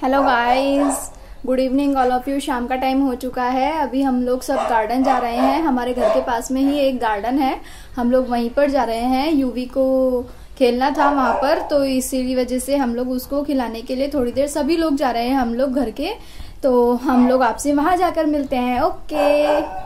Hello guys, good evening all of you. शाम का time हो चुका है। अभी हम लोग सब गार्डन जा रहे हैं। हमारे घर के पास में ही एक गार्डन है, हम लोग वहीं पर जा रहे हैं। यूवी को खेलना था वहां पर, तो इसी वजह से हम लोग उसको खिलाने के लिए थोड़ी देर सभी लोग जा रहे हैं हम लोग घर के। तो हम लोग आपसे वहां जाकर मिलते हैं। ओके।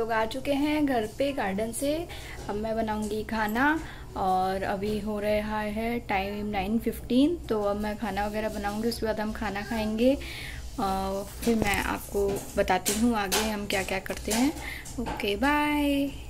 लोग आ चुके हैं घर पे गार्डन से। अब मैं बनाऊंगी खाना और अभी हो रहा है टाइम 9:15, तो अब मैं खाना वगैरह बनाऊंगी, उसके बाद हम खाना खाएंगे। फिर मैं आपको बताती हूँ आगे हम क्या क्या करते हैं। Okay bye.